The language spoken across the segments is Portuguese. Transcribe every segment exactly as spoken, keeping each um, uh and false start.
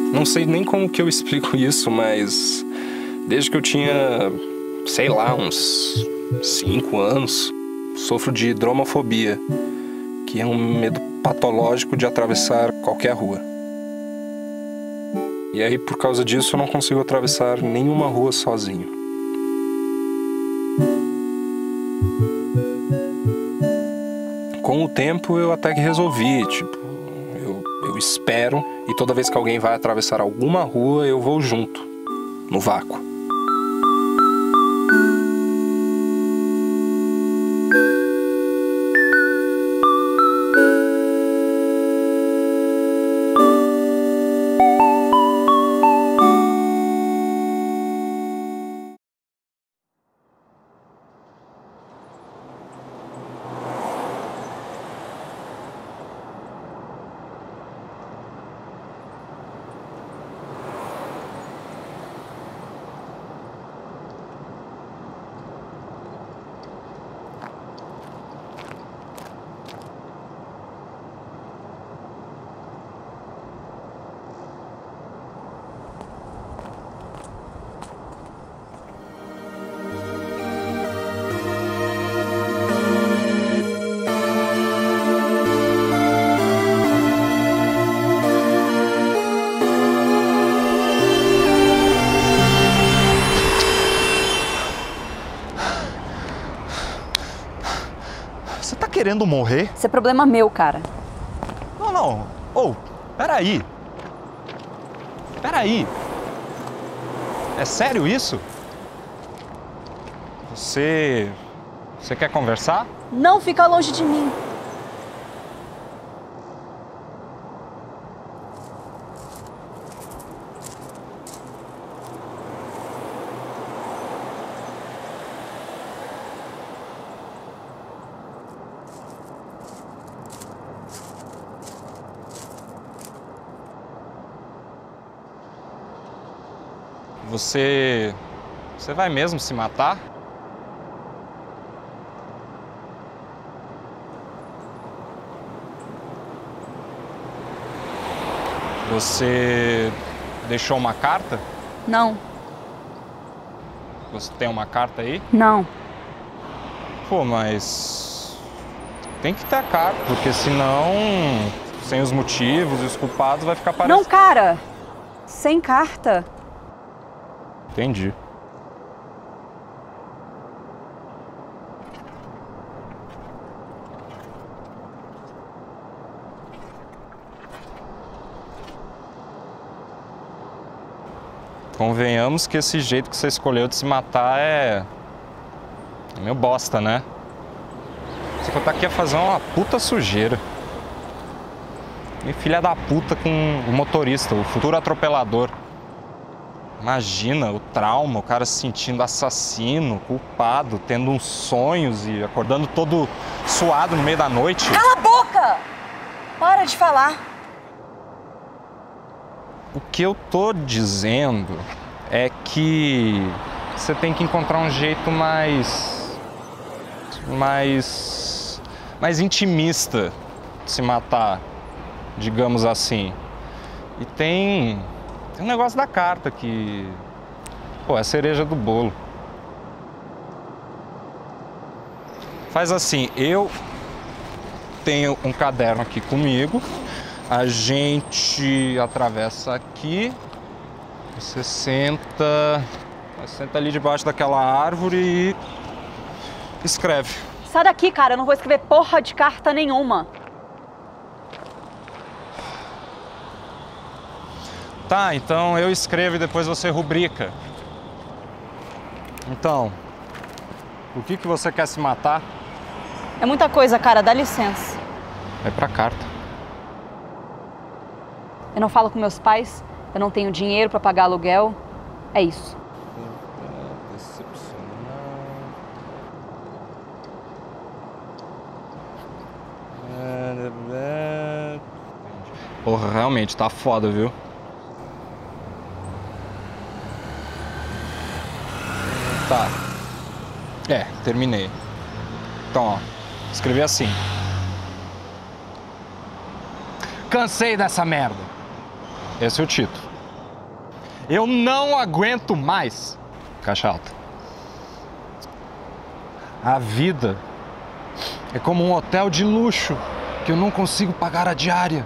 Não sei nem como que eu explico isso, mas desde que eu tinha, sei lá, uns cinco anos, sofro de dromofobia, que é um medo patológico de atravessar qualquer rua. E aí, por causa disso, eu não consigo atravessar nenhuma rua sozinho. Com o tempo, eu até que resolvi, tipo, eu, eu espero e toda vez que alguém vai atravessar alguma rua, eu vou junto, no vácuo. Você tá querendo morrer? Isso é problema meu, cara. Não, não. Ô, oh, peraí. Peraí. É sério isso? Você... Você quer conversar? Não fica longe de mim. Você... Você vai mesmo se matar? Você deixou uma carta? Não. Você tem uma carta aí? Não. Pô, mas... Tem que ter a carta, porque senão... Sem os motivos e os culpados vai ficar parecendo... Não, cara! Sem carta. Entendi. Convenhamos que esse jeito que você escolheu de se matar é... é meio bosta, né? Você que eu tá aqui a fazer uma puta sujeira. E filha da puta com o motorista, o futuro atropelador. Imagina o trauma, o cara se sentindo assassino, culpado, tendo uns sonhos e acordando todo suado no meio da noite. Cala a boca! Para de falar. O que eu tô dizendo é que você tem que encontrar um jeito mais... mais... mais intimista de se matar, digamos assim. E tem... tem um negócio da carta que... pô, é a cereja do bolo. Faz assim, eu tenho um caderno aqui comigo, a gente atravessa aqui, você senta, senta ali debaixo daquela árvore e escreve. Sai daqui, cara, eu não vou escrever porra de carta nenhuma. Tá, então eu escrevo e depois você rubrica. Então, por que que você quer se matar? É muita coisa, cara, dá licença. Vai pra carta. Eu não falo com meus pais, eu não tenho dinheiro pra pagar aluguel. É isso. Porra, realmente, tá foda, viu? Tá. É, terminei. Então, ó, escrevi assim. Cansei dessa merda. Esse é o título. Eu não aguento mais. Caixa alta. A vida é como um hotel de luxo que eu não consigo pagar a diária.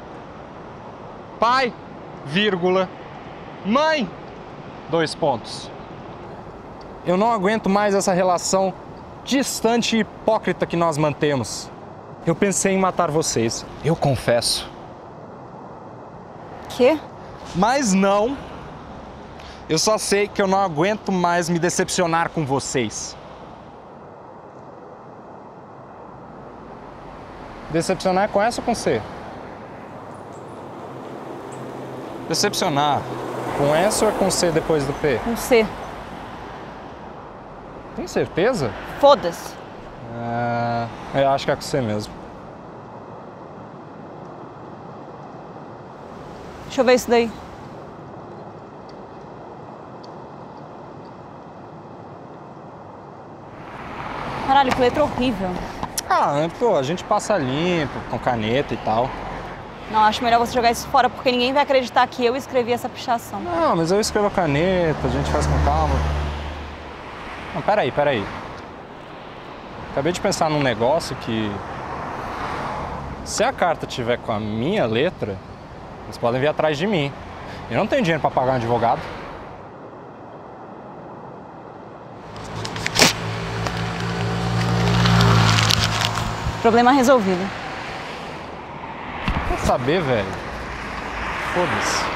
Pai, vírgula, mãe, dois pontos. Eu não aguento mais essa relação distante e hipócrita que nós mantemos. Eu pensei em matar vocês, eu confesso. Quê? Mas não. Eu só sei que eu não aguento mais me decepcionar com vocês. Decepcionar é com S ou com C? Decepcionar com S ou é com C depois do P? Com C. Tem certeza? Foda-se. É, eu acho que é com C mesmo. Deixa eu ver isso daí. Caralho, que letra horrível. Ah, pô, a gente passa limpo, com caneta e tal. Não, acho melhor você jogar isso fora, porque ninguém vai acreditar que eu escrevi essa pichação. Não, mas eu escrevo a caneta, a gente faz com calma. Não, peraí, peraí. Acabei de pensar num negócio que... Se a carta tiver com a minha letra, eles podem vir atrás de mim. Eu não tenho dinheiro pra pagar um advogado. Problema resolvido. Quer saber, velho? Foda-se.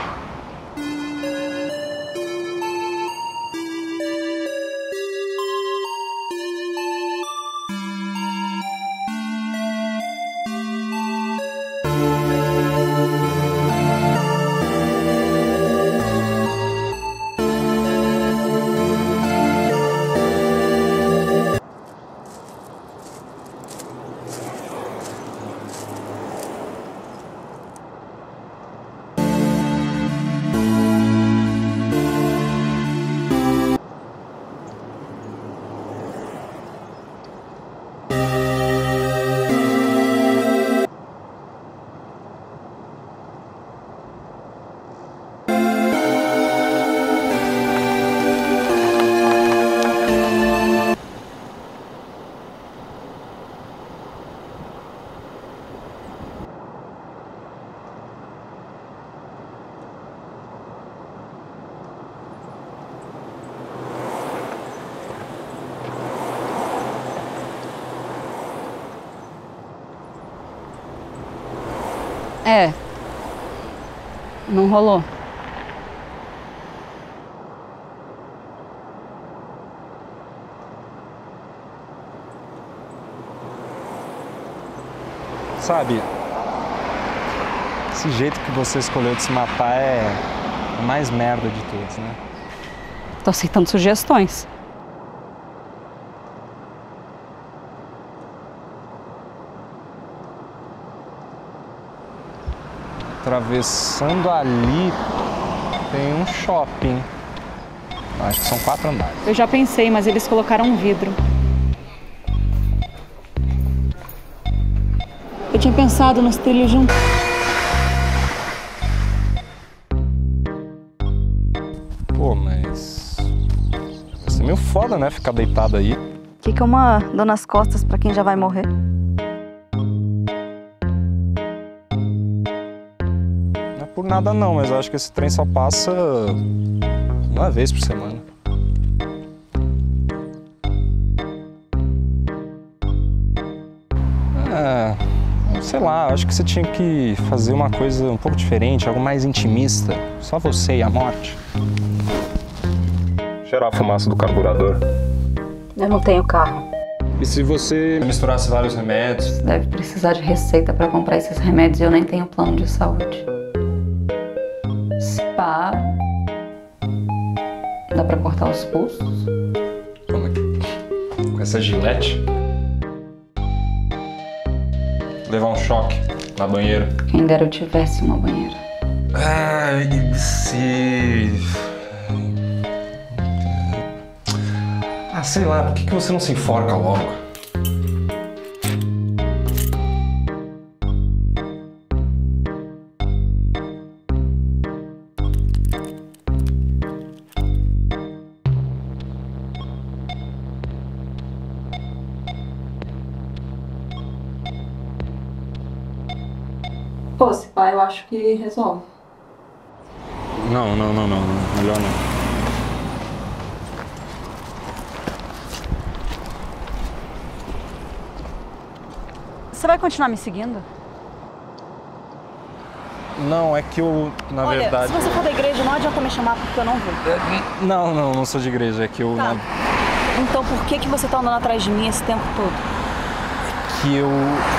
É. Não rolou. Sabe, esse jeito que você escolheu de se matar é a mais merda de todos, né? Tô aceitando sugestões. Atravessando ali tem um shopping. Acho que são quatro andares. Eu já pensei, mas eles colocaram um vidro. Eu tinha pensado nos trilhos de um... Pô, mas... vai ser meio foda, né? Ficar deitado aí. O que, que é uma dor nas costas pra quem já vai morrer? Não é por nada não, mas eu acho que esse trem só passa uma vez por semana. É... sei lá, acho que você tinha que fazer uma coisa um pouco diferente, algo mais intimista. Só você e a morte. Cheirar a fumaça do carburador. Eu não tenho carro. E se você misturasse vários remédios? Você deve precisar de receita pra comprar esses remédios e eu nem tenho plano de saúde. Se pá... dá pra cortar os pulsos? Como aqui? Com essa gilete? Levar um choque na banheira. Quem dera eu tivesse uma banheira. Ai, se... Ah, sei lá, por que que você não se enforca logo? Pô, se pá, eu acho que resolve. Não, não, não, não. Melhor não. Você vai continuar me seguindo? Não, é que eu, na Olha, verdade... se você for da igreja, não adianta me chamar porque eu não vou. Não, não, não sou de igreja, é que eu... Tá. Na... Então por que que você tá andando atrás de mim esse tempo todo? Que eu...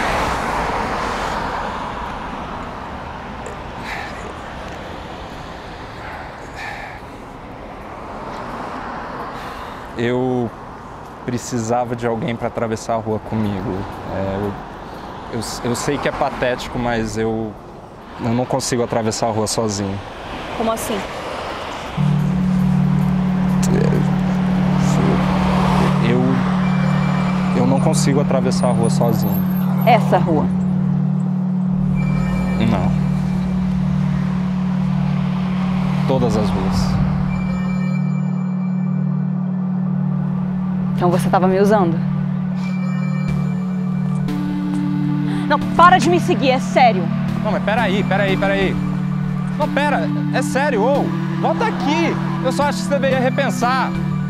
Eu precisava de alguém para atravessar a rua comigo. É, eu, eu, eu sei que é patético, mas eu, eu não consigo atravessar a rua sozinho. Como assim? Eu, eu não consigo atravessar a rua sozinho. Essa rua? Não. Todas as ruas. Então você tava me usando? Não, para de me seguir, é sério. Não, mas peraí, peraí, peraí. Não, pera, é sério, ô. Volta aqui. Eu só acho que você deveria repensar.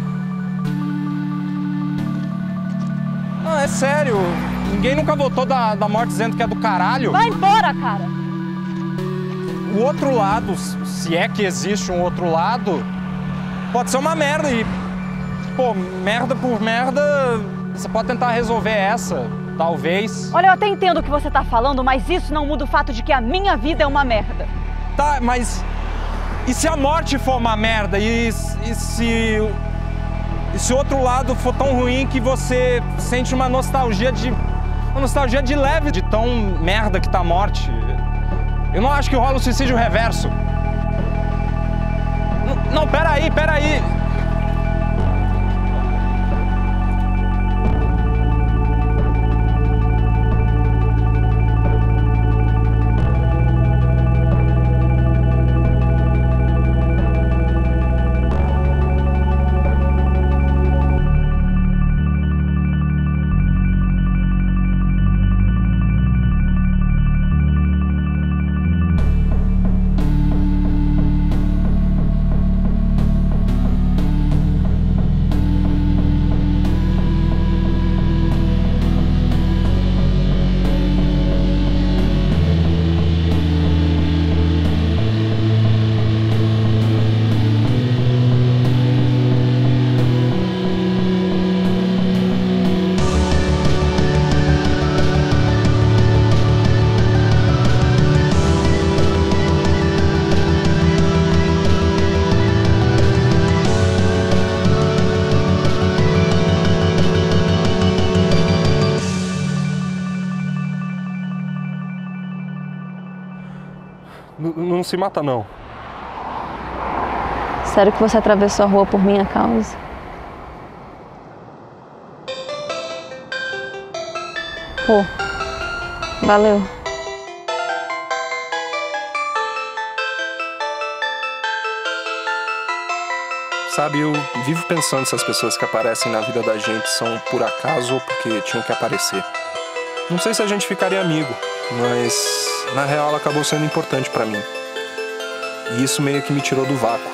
Não, é sério. Ninguém nunca voltou da, da morte dizendo que é do caralho. Vai embora, cara. O outro lado, se é que existe um outro lado, pode ser uma merda e... Pô, merda por merda, você pode tentar resolver essa, talvez. Olha, eu até entendo o que você tá falando, mas isso não muda o fato de que a minha vida é uma merda. Tá, mas... E se a morte for uma merda? E, e se... E se o outro lado for tão ruim que você sente uma nostalgia de... Uma nostalgia de leve, de tão merda que tá a morte? Eu não acho que rola o suicídio reverso. Não, não, peraí, peraí. Não se mata, não. Sério que você atravessou a rua por minha causa? Pô, valeu. Sabe, eu vivo pensando se as pessoas que aparecem na vida da gente são por acaso ou porque tinham que aparecer. Não sei se a gente ficaria amigo, mas na real ela acabou sendo importante pra mim. E isso meio que me tirou do vácuo.